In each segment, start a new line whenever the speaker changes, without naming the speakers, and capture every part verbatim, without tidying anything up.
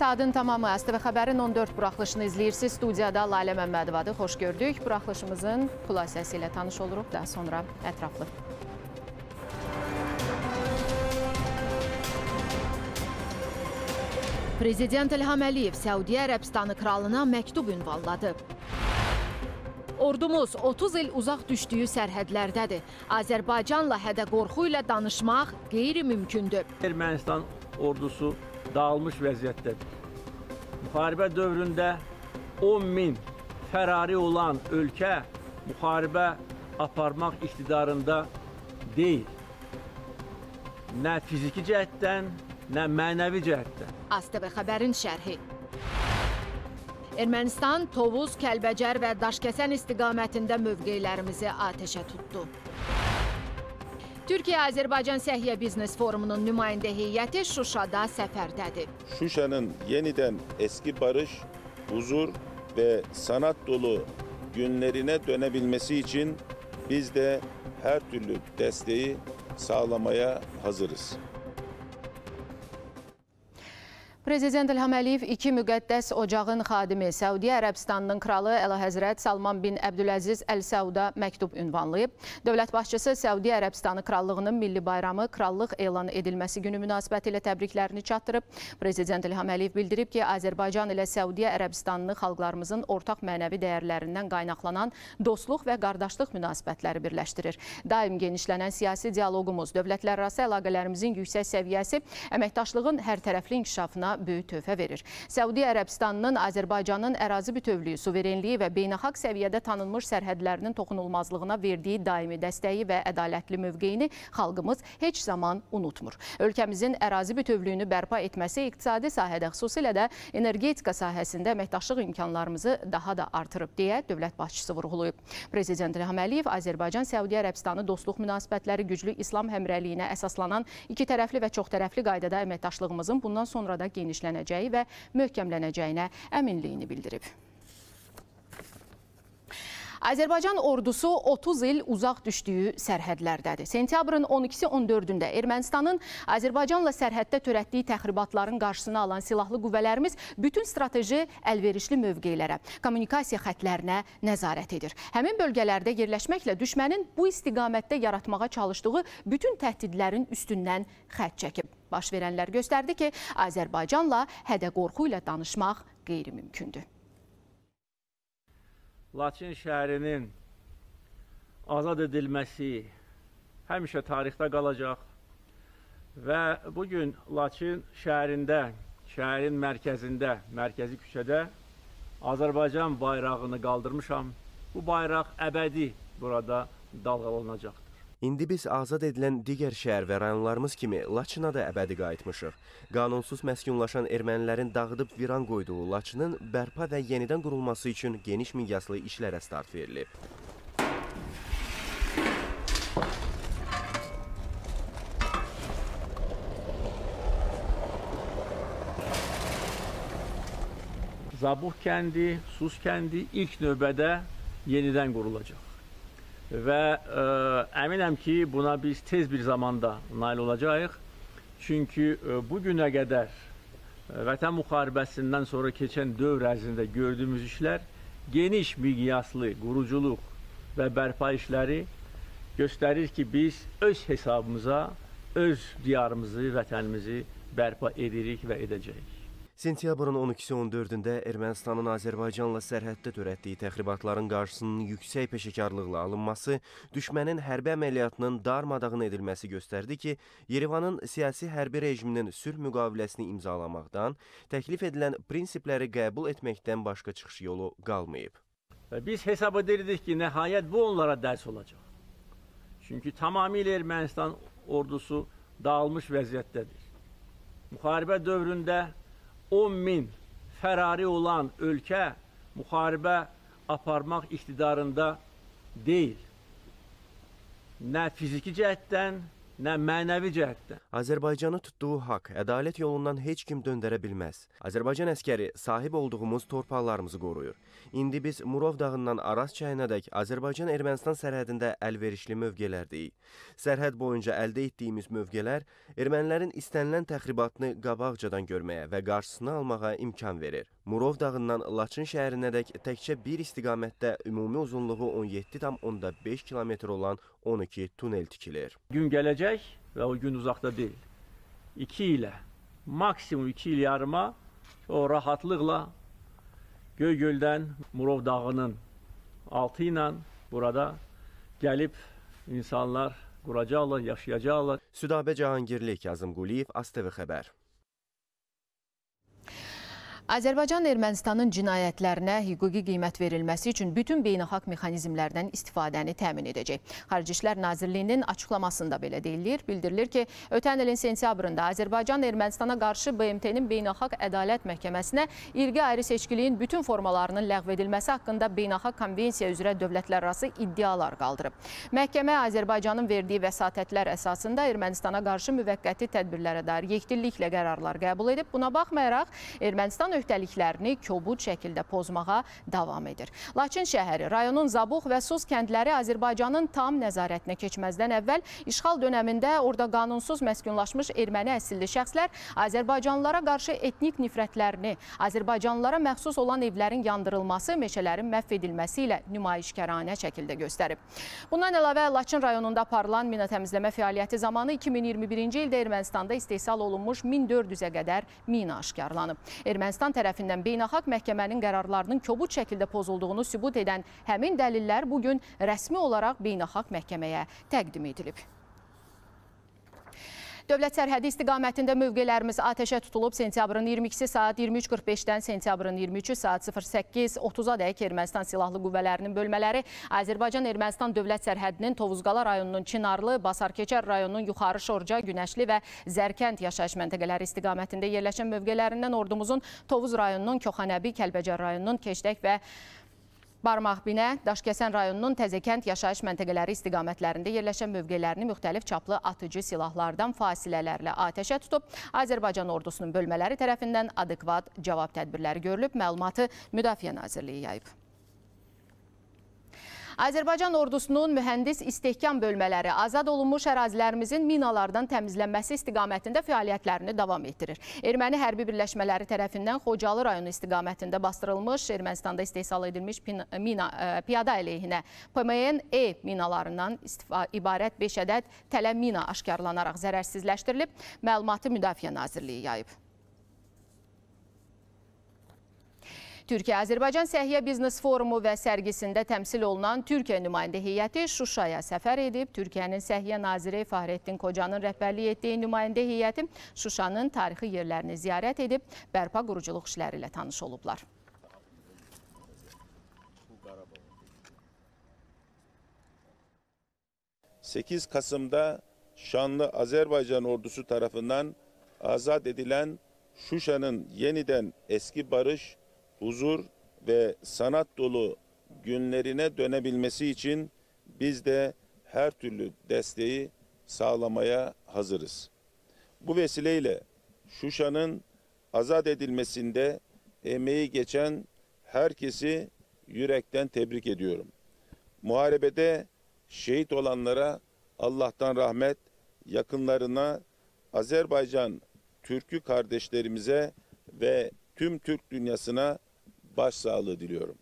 Saatın tamamı A S T V Xəbərin on dörd buraxılışını izləyirsiniz. Studiyada Lalə Məmmədovadır. Xoş gördük. Buraxılışımızın xülasəsi ilə tanış oluruq. Daha sonra ətraflı. Prezident İlham Əliyev Səudiyyə Ərəbistanı kralına məktub ünvanladı. Ordumuz otuz il uzaq düşdüyü sərhədlərdədir. Azərbaycanla hədə-qorxu ilə danışmaq qeyri-mümkündür.
Ermənistan ordusu dağılmış vəziyyətdədir. Müharibə dövründə on min fərari olan ölkə müharibə aparmaq iqtidarında deyil. Nə fiziki cəhətdən, nə mənəvi cəhətdən.
A S T V Xəbərin şərhi. Ermənistan Tovuz, Kəlbəcər və Daşkəsən istiqamətində mövqelərimizi atəşə tutdu. Türkiyə-Azərbaycan Səhiyyə Biznes Forumunun nümayəndə heyəti Şuşada səfərdədir.
Şuşa'nın yeniden eski barış, huzur ve sanat dolu günlerine dönebilmesi için biz de her türlü desteği sağlamaya hazırız.
Prezident İlham Əliyev iki müqəddəs ocağın xadimi Səudiyyə Ərəbistanının kralı Əlahəzrət Salman bin Əbdüləziz Əl-Səuda məktub ünvanlayıb. Dövlət başçısı Səudiyyə Ərəbistanı krallığının milli bayramı krallıq elan edilməsi günü münasibəti ilə təbriklərini çatdırıb. Prezident İlham Əliyev bildirib ki, Azərbaycan ilə Səudiyyə Ərəbistanını xalqlarımızın ortaq mənəvi dəyərlərindən qaynaqlanan dostluq və qardaşlıq münasibətləri birləşdirir. Daim genişlənən siyasi dialoqumuz, dövlətlərarası əlaqələrimizin yüksək səviyyəsi əməkdaşlığın hərtərəfli inkişafına böyük töhfə verir. Səudiyyə Ərəbistanının Azərbaycanın ərazi bütövlüyü, suverenliyi və beynəlxalq səviyyədə tanınmış sərhədlərinin toxunulmazlığına verdiyi daimi dəstəyi və ədalətli mövqeyini xalqımız heç zaman unutmur. Ölkəmizin ərazi bütövlüyünü bərpa etməsi iqtisadi sahədə, xüsusilə də energetika sahəsində əməkdaşlıq imkanlarımızı daha da artırıb deyə dövlət başçısı vurğulayıb. Prezident İlham Əliyev Azərbaycan-Səudiyyə Ərəbistanı dostluq münasibətləri güclü İslam həmrəyliyinə əsaslanan iki tərəfli və çox tərəfli qaydada əməkdaşlığımızın bundan sonra da genişlənəcəyi və möhkəmlənəcəyinə əminliyini bildirib. Azərbaycan ordusu otuz il uzaq düşdüyü sərhədlərdədir. Sentyabrın on ikisi on dördündə Ermənistanın Azərbaycanla sərhəddə törətdiyi təxribatların qarşısını alan silahlı qüvvələrimiz bütün strateji əlverişli mövqelərə, kommunikasiya xətlərinə nəzarət edir. Həmin bölgələrdə yerləşməklə düşmənin bu istiqamətdə yaratmağa çalışdığı bütün təhdidlərin üstündən xətt çəkib. Baş verənlər göstərdi ki, Azərbaycanla hədə-qorxu ilə danışmaq qeyri-mümkündür.
Laçın şəhərinin azad edilməsi həmişə tarixdə qalacaq və bugün Laçın şəhərində, şəhərin mərkəzində, mərkəzi küçədə Azərbaycan bayrağını qaldırmışam. Bu bayraq əbədi burada dalğalanacaqdır.
İndi biz azad edilən digər şəhər və rayonlarımız kimi Laçına da əbədi qayıtmışıq. Qanunsuz məskunlaşan ermənilərin dağıdıb viran qoyduğu Laçının bərpa və yenidən qurulması üçün geniş miqyaslı işlərə start verilib.
Zabuq kəndi, Sus kəndi ilk növbədə yenidən qurulacaq. Və ə, əminəm ki, buna biz tez bir zamanda nail olacağıq. Çünki ə, bugünə qədər ə, Vətən müharibəsindən sonra keçən dövr ərzində gördüyümüz işlər geniş miqyaslı quruculuq və bərpa işləri göstərir ki, biz öz hesabımıza, öz diyarımızı, vətənimizi bərpa edirik və edəcəyik.
Sentyabrın on ikisi on dördündə Ermənistanın Azərbaycanla sərhəddə törətdiyi təxribatların qarşısının yüksək peşəkarlıqla alınması, düşmənin hərbi əməliyyatının darmadağın edilməsi göstərdi ki, Yerevanın siyasi hərbi rejiminin sülh müqaviləsini imzalamaqdan, təklif edilən prinsipləri qəbul etməkdən başqa çıxış yolu qalmayıb.
Biz hesab edirdik ki, nəhayət bu onlara dərs olacaq. Çünki tamamilə Ermənistan ordusu dağılmış vəziyyətdədir. Müharibə dövründə on min fərari olan ölkə müharibə aparmaq iqtidarında deyil. Nə fiziki cəhətdən, nə mənəvi cəhətdən.
Azərbaycanı tutduğu haqq, ədalət yolundan heç kim döndərə bilməz. Azərbaycan əskəri sahib olduğumuz torpaqlarımızı qoruyur. İndi biz Murov dağından Araz çayınadək Azərbaycan-Ermənistan sərhədində əlverişli mövqelərdəyik. Sərhəd boyunca əldə etdiyimiz mövqelər ermənilərin istənilən təxribatını qabaqcadan görməyə və qarşısını almağa imkan verir. Murov dağından Laçın şəhərinədək təkcə bir istiqamətdə ümumi uzunluğu on yeddi tam onda beş kilometr olan on iki tunel tikilir.
Gün gələcək və o gün uzaqda deyil. İki ilə, maksimum iki il yarıma o rahatlıqla Göygöldən Murov dağının altı ilə burada gəlib insanlar quracaqlar, yaşayacaqlar.
Südabə Cahangirli, Kazım Quliyev, A S T V xəbər.
Azərbaycan Ermənistanın cinayətlərinə hüquqi qiymət verilməsi üçün bütün beynəlxalq mexanizmlərdən istifadəni təmin edəcək. Xarici İşlər Nazirliyinin açıqlamasında belə deyilir. Bildirilir ki, ötən ilin sentyabrında Azərbaycan Ermənistana qarşı B M T-nin Beynəlxalq Ədalət Məhkəməsinə irqi ayrı seçkiliyin bütün formalarının ləğv edilməsi haqqında beynəlxalq konvensiya üzrə dövlətlərarası iddialar qaldırıb. Məhkəmə Azərbaycanın verdiyi vəsatətlər əsasında Ermənistana qarşı müvəqqəti tədbirlərə dair yekdilliklə qərarlar qəbul edib. Buna baxmayaraq, Ermənistan öhdəliklərini kobud şəkildə pozmağa davam edir. Laçın şəhəri, rayonun Zabuq və Suz kəndləri Azərbaycanın tam nəzarətinə keçməzdən əvvəl işğal dönəmində orada qanunsuz məskunlaşmış erməni əsilli şəxslər Azərbaycanlılara qarşı etnik nifrətlərini, Azərbaycanlılara məxsus olan evlərin yandırılması, meşələrin məhv edilməsi ilə nümayişkaranə şəkildə göstərib. Bundan əlavə, Laçın rayonunda aparılan mina təmizləmə fəaliyyəti zamanı iki min iyirmi birinci ildə Ermənistanda istehsal olunmuş min dörd yüzə qədər mina aşkarlanıb. Ermənistan tərəfindən beynəlxalq məhkəmənin qərarlarının kobud şəkildə pozulduğunu sübut edən həmin dəlillər bugün rəsmi olaraq beynəlxalq məhkəməyə təqdim edilib. Dövlət sərhədi istiqamətində mövqelərimiz atəşə tutulub. Sentyabrın iyirmi ikisi saat iyirmi üç qırx beşdən sentyabrın iyirmi üçü saat sıfır səkkiz otuz'a dək Ermənistan Silahlı Qüvvələrinin bölmələri Azərbaycan-Ermənistan dövlət sərhədinin Tovuzqala rayonunun Çinarlı, Basarkeçər rayonunun Yuxarı Şorca, Günəşli və Zərkənd yaşayış məntəqələri istiqamətində yerləşən mövqələrindən ordumuzun Tovuz rayonunun Koxanəbi, Kəlbəcər rayonunun Keşdək və Barmaqbinə, Daşkəsən rayonunun Təzəkənd yaşayış məntəqələri istiqamətlərində yerləşən mövqelərini müxtəlif çaplı atıcı silahlardan fasilələrlə atəşə tutub. Azərbaycan ordusunun bölmələri tərəfindən adekvat cavab tədbirləri görülüb, məlumatı Müdafiə Nazirliyi yayıb. Azərbaycan ordusunun mühəndis istehkam bölmələri azad olunmuş ərazilərimizin minalardan təmizlənməsi istiqamətində fəaliyyətlərini davam etdirir. Erməni hərbi birləşmələri tərəfindən Xocalı rayonu istiqamətində bastırılmış, Ermənistanda istehsal edilmiş mina, piyada əleyhinə P M N-E minalarından ibarət beş ədəd tələ mina aşkarlanaraq zərərsizləşdirilib, məlumatı Müdafiə Nazirliyi yayıb. Türkiyə-Azərbaycan Səhiyyə Biznes Forumu və sərgisində təmsil olunan Türkiyə nümayəndə heyəti Şuşaya səfər edib. Türkiyənin Səhiyyə Naziri Fahrettin Qocanın rəhbərlik etdiyi nümayəndə heyəti Şuşanın tarixi yerlərini ziyarət edib, bərpa quruculuq işləri ilə tanış olublar.
sekiz Kasım'da şanlı Azerbaycan ordusu tarafından azat edilen Şuşa'nın yeniden eski barış, huzur ve sanat dolu günlerine dönebilmesi için biz de her türlü desteği sağlamaya hazırız. Bu vesileyle Şuşa'nın azat edilmesinde emeği geçen herkesi yürekten tebrik ediyorum. Muharebede şehit olanlara Allah'tan rahmet, yakınlarına, Azerbaycan Türk'ü kardeşlerimize ve tüm Türk dünyasına başsağlığı diliyorum.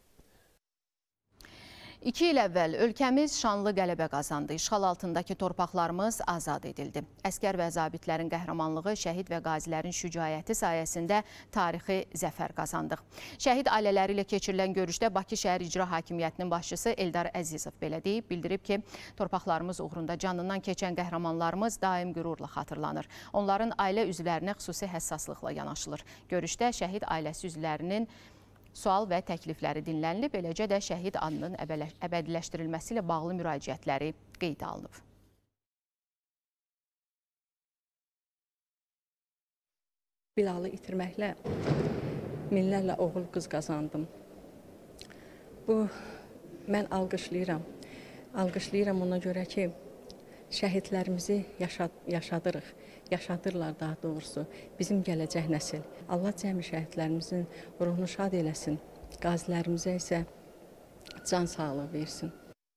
İki il əvvəl ölkəmiz şanlı qələbə qazandı. İşğal altındakı torpaqlarımız azad edildi. Əskər və zabitlərin qəhrəmanlığı, şəhid və qazilərin şücaəti sayəsində tarixi zəfər qazandıq. Şəhid ailələri ilə keçirilən görüşdə Bakı şəhər icra hakimiyyətinin başçısı Eldar Əzizov belə deyib, bildirib ki, torpaqlarımız uğrunda canından keçən qəhrəmanlarımız daim qürurla xatırlanır. Onların ailə üzvlərinə xüsusi həssaslıqla yanaşılır. Görüşdə şəhid ailəsi üzvlərinin sual və təklifləri dinlənilib, eləcə də şəhid adının əbədiləşdirilməsi ilə bağlı müraciətləri qeydə alınıb.
Bilalı itirməklə minlərlə oğul qız qazandım. Bu, mən alqışlayıram. Alqışlayıram ona görə ki, şəhidlərimizi yaşad yaşadırıq, yaşadırlar daha doğrusu bizim gələcək nəsil. Allah cəmi şəhidlərimizin ruhunu şad eləsin, qazilərimizə isə can sağlığı versin.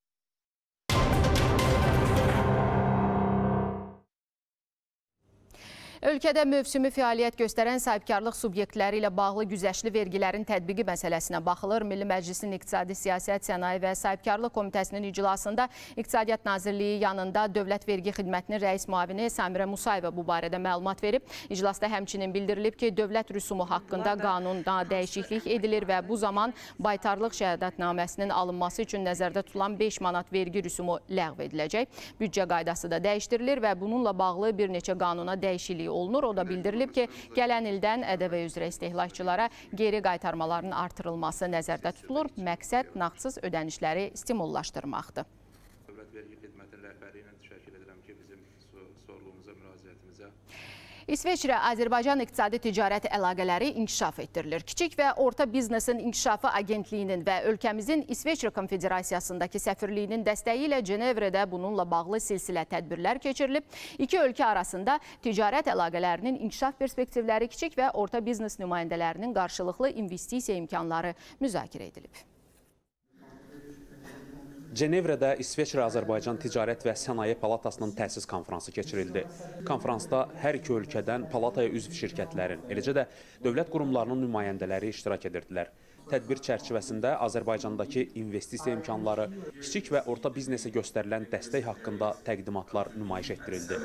Ölkədə mövsümü fəaliyyət göstərən sahibkarlıq subyektləri ilə bağlı güzəştli vergilərin tətbiqi məsələsinə baxılır. Milli Məclisin İqtisadi Siyasət, Sənaye və Sahibkarlıq Komitəsinin iclasında İqtisadiyyat Nazirliyi yanında Dövlət Vergi Xidmətinin rəis müavini Samirə Musayeva bu barədə məlumat verib. İclasda həmçinin bildirilib ki, dövlət rüsumu haqqında qanunda dəyişiklik edilir və bu zaman baytarlıq şəhadətnaməsinin alınması üçün nəzərdə tutulan beş manat vergi rüsumu ləğv ediləcək. Büdcə qaydası da dəyişdirilir və bununla bağlı bir neçə qanuna dəyişiklik olunur. O da bildirilib ki, gələn ildən ƏDV üzrə istehlakçılara geri qaytarmaların artırılması nəzərdə tutulur. Məqsəd nağdsız ödənişləri stimullaşdırmaqdır.
Dövlət Vergi Xidmətinin rəhbəri ilə təşəkkür edirəm ki, bizim sorğumuza, müraciətimizə.
İsveçrə Azərbaycan iqtisadi ticarət əlaqələri inkişaf etdirilir. Kiçik və orta biznesin inkişafı agentliyinin və ölkəmizin İsveçrə Konfederasiyasındakı səfirliyinin dəstəyi ilə Cenevrədə bununla bağlı silsilə tədbirlər keçirilib. İki ölkə arasında ticarət əlaqələrinin inkişaf perspektivləri, kiçik və orta biznes nümayəndələrinin qarşılıqlı investisiya imkanları müzakirə edilib.
Cenevrədə İsveçrə-Azərbaycan Ticarət və Sənaye Palatasının təsis konfransı keçirildi. Konfransda hər iki ölkədən palataya üzv şirkətlərin, eləcə də dövlət qurumlarının nümayəndələri iştirak edirdilər. Tədbir çərçivəsində Azərbaycandakı investisiya imkanları, kiçik və orta biznesə göstərilən dəstək haqqında təqdimatlar nümayiş etdirildi.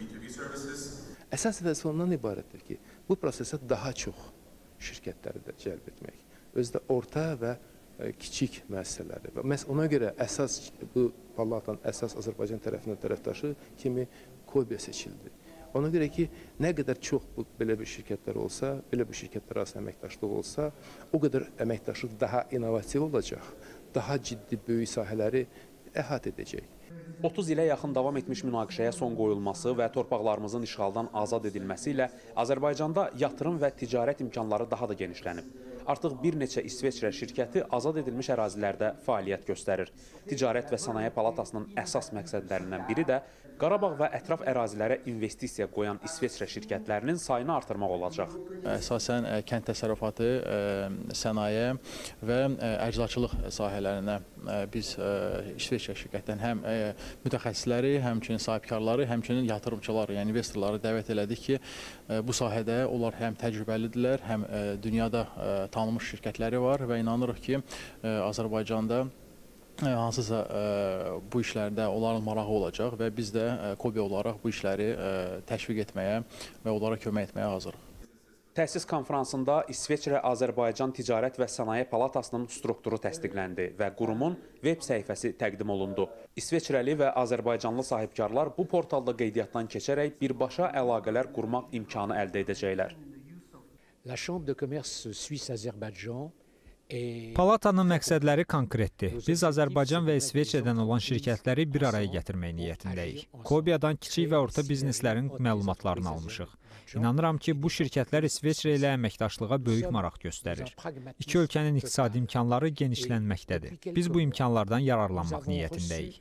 Əsas vəzifə ondan ibarətdir ki, bu prosesə daha çox şirkətləri də cəlb etmək. Özdə orta və kiçik müəssisələri. Məhz ona görə əsas bu palatanın əsas Azərbaycan tərəfindən tərəfdaşı kimi Kobiya seçildi. Ona görə ki, nə qədər çox bu, belə bir şirkətlər olsa, belə bir şirkətlər arasında əməkdaşlıq olsa, o qədər əməkdaşlıq daha inovativ olacaq, daha ciddi böyük sahələri əhatə edəcək.
otuz ilə yaxın davam etmiş münaqişəyə son qoyulması və torpaqlarımızın işğaldan azad edilməsi ilə Azərbaycanda yatırım və ticarət imkanları daha da genişlənib. Artıq bir neçə İsveçrə şirkəti azad edilmiş ərazilərdə fəaliyyət göstərir. Ticarət və Sənaye Palatasının əsas məqsədlərindən biri də Qarabağ və ətraf ərazilərə investisiya qoyan İsveçrə şirkətlərinin sayını artırmaq olacaq.
Əsasən kənd təsərrüfatı, sənaye və əczaçılıq sahələrinə biz İsveçrə şirkətdən həm mütəxəssisləri, həmçinin sahibkarları, həmçinin yatırımçıları, yəni investorları dəvət elədik ki, bu sahədə onlar həm təcrübəlidirlər, həm dünyada tanınmış şirkətləri var və inanırıq ki, Azərbaycanda hansısa bu işlərdə onların marağı olacaq və biz də Kobiya olaraq bu işləri təşviq etməyə və onlara kömək etməyə hazırıq.
Təsis konfransında İsveçrə-Azərbaycan Ticarət və Sənaye Palatasının strukturu təsdiqləndi və qurumun veb səhifəsi təqdim olundu. İsveçrəli və Azərbaycanlı sahibkarlar bu portalda qeydiyyatdan keçərək birbaşa əlaqələr qurmaq imkanı əldə edəcəklər.
La Chambre de Commerce Suisse-Azerbaïdjan
Palatanın məqsədləri konkretdir. Biz Azərbaycan və İsveçrədən olan şirkətləri bir araya gətirmək niyyətindəyik. Kobiyadan kiçik və orta bizneslərin məlumatlarını almışıq. İnanıram ki, bu şirkətlər İsveçrə ilə əməkdaşlığa böyük maraq göstərir. İki ölkənin iqtisadi imkanları genişlənməkdədir. Biz bu imkanlardan yararlanmaq niyyətindəyik.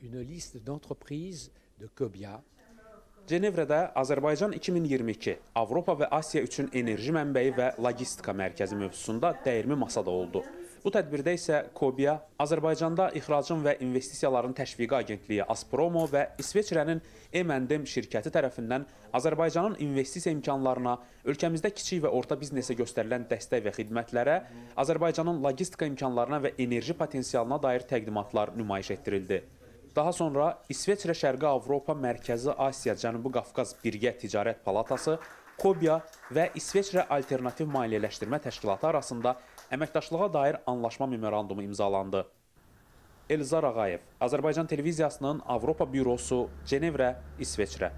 Cenevrədə Azərbaycan iki min iyirmi iki Avropa və Asiya üçün enerji mənbəyi və logistika mərkəzi mövzusunda dəyirmi masada oldu. Bu tədbirdə isə Kobiya, Azərbaycanda İxracın və İnvestisiyaların Təşviqi Agentliyi Aspromo və İsveçrənin M and M şirkəti tərəfindən Azərbaycanın investisiya imkanlarına, ölkəmizdə kiçik və orta biznesə göstərilən dəstək və xidmətlərə, Azərbaycanın logistika imkanlarına və enerji potensialına dair təqdimatlar nümayiş etdirildi. Daha sonra İsveçrə Şərqi Avropa, Mərkəzi Asiya, Cənubi Qafqaz Birgə Ticarət Palatası, Kobiya və İsveçrə Alternativ Maliyyələşdirmə Təşkilatı arasında əməkdaşlığa dair anlaşma memorandumu imzalandı. Elzar Ağayev, Azərbaycan Televiziyasının Avropa Bürosu, Cenevrə, İsveçrə.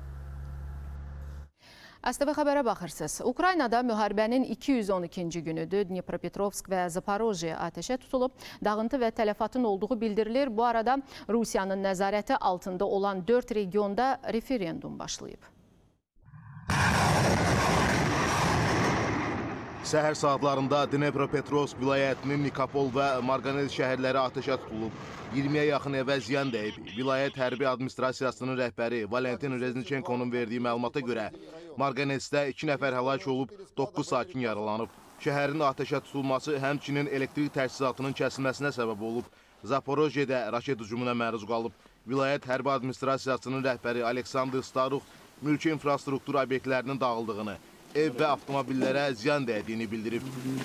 A S T V xəbərə baxırsınız. Ukraynada müharibənin iki yüz on ikinci günüdür. Dnipropetrovsk və Zaporojye atəşə tutulub. Dağıntı və tələfatın olduğu bildirilir. Bu arada Rusiyanın nəzarəti altında olan dörd regionda referendum başlayıb.
Səhər saatlarında Dnepropetrovsk vilayətinin Nikopol və Marganel şəhərləri atəşə tutulub. iyirmiyə yaxın evə ziyan dəyib. Vilayət hərbi administrasiyasının rəhbəri Valentin Reznichenkonun verdiyi məlumata görə Marganelsdə iki nəfər həlak olub, doqquz sakin yaralanıb. Şəhərin atəşə tutulması həmçinin elektrik təchizatının kəsilməsinə səbəb olub. Zaporojyedə raket hücumuna məruz qalıb. Vilayət hərbi administrasiyasının rəhbəri Aleksandr Starux mülki infrastruktur obyektlərinin dağıldığını, ev və avtomobillərə ziyan dəydiyini bildirib.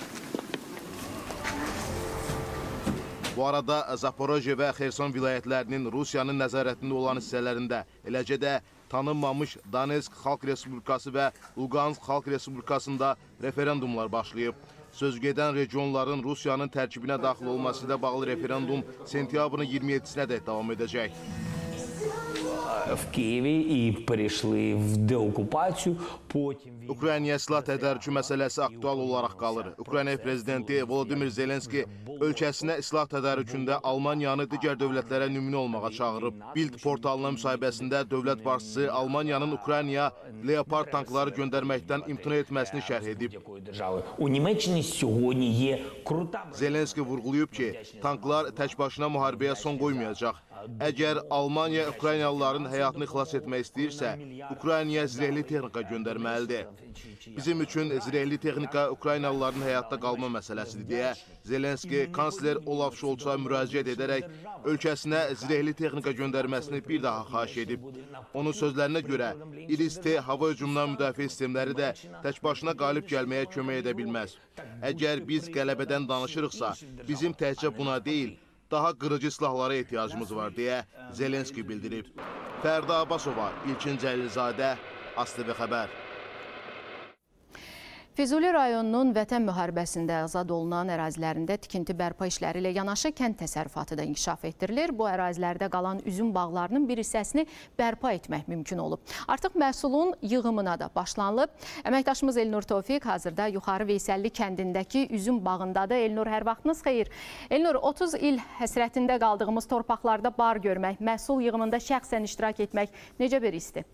Bu arada Zaporojye və Xerson vilayətlərinin Rusiyanın nəzarətində olan hissələrində, eləcə də tanınmamış Donetsk Xalq Respublikası və Lugansk Xalq Respublikasında referendumlar başlayıb. Sözgedən regionların Rusiyanın tərkibinə daxil olması ilə bağlı referendum sentyabrın iyirmi yeddisinə dək davam edəcək. Ukraynaya silah tədarükü məsələsi aktual olaraq qalır. Ukrayna prezidenti Volodimir Zelenski ölkəsinə silah tədarükündə Almaniyanı digər dövlətlərə nümunə olmağa çağırıb. Bild portalına müsahibəsində dövlət başçısı Almaniyanın Ukraynaya Leopard tankları göndərməkdən imtina etməsini şərh edib. Zelenski vurğulayıb ki, tanklar tək başına müharibəyə son qoymayacaq. Əgər Almaniya Ukraynalıların həyatını xilas etmək istəyirsə, Ukraynaya zirehli texnika göndərməlidir. Bizim üçün zirehli texnika Ukraynalıların həyatda qalma məsələsidir deyə Zelenski kansler Olaf Scholz'a müraciət edərək ölkəsinə zirehli texnika göndərməsini bir daha xahiş edib. Onun sözlərinə görə İris-T hava hücumundan müdafiə sistemləri də tək başına qalib gəlməyə kömək edə bilməz. Əgər biz qələbədən danışırıqsa, bizim təkcə buna deyil, daha qırıcı silahlara ehtiyacımız var deyə Zelenski bildirib. Fərdi Abbasova, İlkin Cəlilzadə, AS T V Xəbər.
Füzuli rayonunun vətən müharibəsində azad olunan ərazilərində tikinti bərpa işləri ilə yanaşı kənd təsərrüfatı da inkişaf etdirilir. Bu ərazilərdə qalan üzüm bağlarının bir hissəsini bərpa etmək mümkün olub. Artıq məhsulun yığımına da başlanılıb. Əməkdaşımız Elnur Tofiq hazırda Yuxarı Veysəlli kəndindəki üzüm bağındadır. Elnur, hər vaxtınız xeyir. Elnur, otuz il həsrətində qaldığımız torpaqlarda bar görmək, məhsul yığımında şəxsən iştirak etmək necə bir histir?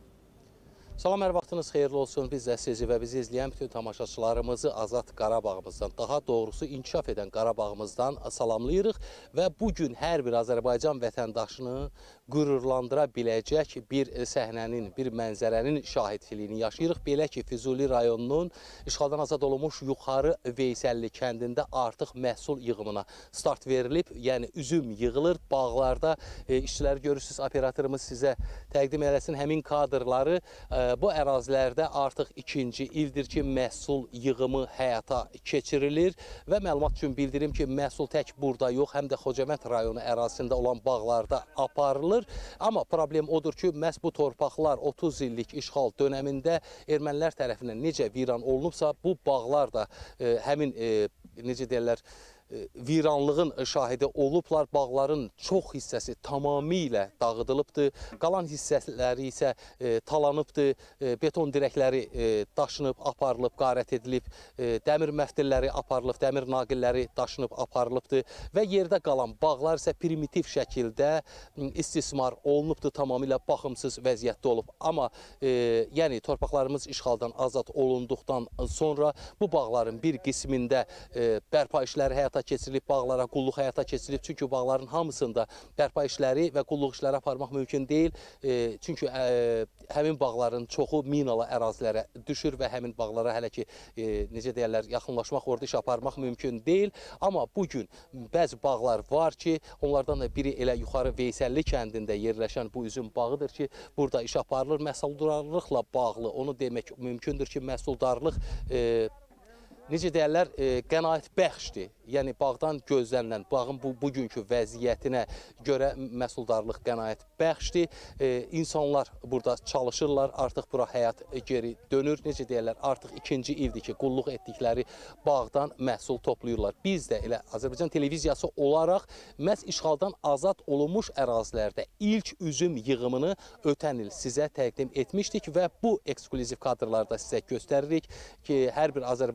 Salam, hər vaxtınız xeyirli olsun. Biz də sizi və bizi izləyən bütün tamaşaçılarımızı Azad Qarabağımızdan, daha doğrusu inkişaf edən Qarabağımızdan salamlayırıq və bugün hər bir Azərbaycan vətəndaşını qürurlandıra biləcək bir səhnənin, bir mənzərənin şahidliyini yaşayırıq. Belə ki, Füzuli rayonunun işğaldan azad olunmuş Yuxarı Veysəlli kəndində artıq məhsul yığımına start verilib. Yəni, üzüm yığılır, bağlarda e, işçiləri görürsünüz, operatorımız sizə təqdim eləsin həmin kadrları. E, Bu ərazilərdə artıq ikinci ildir ki, məhsul yığımı həyata keçirilir və məlumat üçün bildirim ki, məhsul tək burada yox, həm də Xocavənd rayonu ərazisində olan bağlarda aparılır. Amma problem odur ki, məhz bu torpaqlar otuz illik işğal dönəmində ermənilər tərəfindən necə viran olunubsa, bu bağlar da e, həmin, e, necə deyirlər, viranlığın şahidi olublar. Bağların çox hissəsi tamamilə dağıdılıbdır. Qalan hissələri isə e, talanıbdır. E, beton dirəkləri e, daşınıb, aparılıb, qarət edilib. E, dəmir məftilləri aparılıb, dəmir naqilləri daşınıb, aparılıbdır. Və yerdə qalan bağlar isə primitiv şəkildə istismar olunubdur, tamamilə baxımsız vəziyyətdə olub. Amma e, yəni torpaqlarımız işğaldan azad olunduqdan sonra bu bağların bir qismində e, bərpa işləri həyata keçirilib, bağlara qulluq həyata keçirilib. Çünki bağların hamısında bərpa işləri və qulluq işləri aparmaq mümkün deyil. E, çünki e, həmin bağların çoxu minalı ərazilərə düşür və həmin bağlara hələ ki, e, necə deyərlər, yaxınlaşmaq, orada iş aparmaq mümkün deyil. Amma bugün bəzi bağlar var ki, onlardan da biri elə Yuxarı Veysəlli kəndində yerləşən bu üzüm bağıdır ki, burada iş aparılır. Məhsuldarlıqla bağlı onu demək mümkündür ki, məhsuldarlıq e, necə deyərlər, e, qənaət bəxşdir. Yəni, bağdan gözlənilən, bağın bu, bugünkü vəziyyətinə görə məhsuldarlıq qənaət bəxşdir. E, insanlar burada çalışırlar, artıq bura həyat geri dönür. Necə deyərlər, artıq ikinci ildir ki, qulluq etdikləri bağdan məhsul toplayırlar. Biz də elə Azərbaycan televiziyası olaraq məhz işğaldan azad olunmuş ərazilərdə ilk üzüm yığımını ötən il sizə təqdim etmişdik və bu ekskluziv kadrlarda sizə göstəririk ki, hər bir Azərbaycan və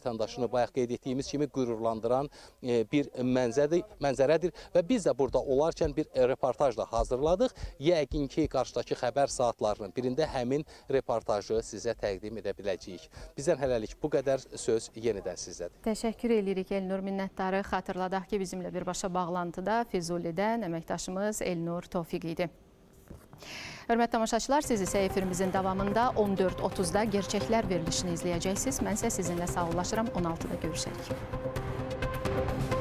vətəndaşını bayaq qeyd etdiyimiz kimi qürurlandıran bir mənzərədir, mənzərədir və biz də burada olarkən bir reportajla hazırladıq. Yəqin ki, qarşıdakı xəbər saatlarının birində həmin reportajı sizə təqdim edə biləcəyik. Bizdən hələlik bu qədər, söz yenidən sizdədir.
Təşəkkür edirik Elnur, minnətdarı. Xatırladaq ki, bizimlə birbaşa bağlantıda Füzulidən əməkdaşımız Elnur Tofiq idi. Hörmətli tamaşaçılar, siz isə efirimizin davamında on dörd otuzda gerçəklər verilişini izləyəcəksiniz. Mən isə sizinlə sağollaşıram, on altıda görüşərik.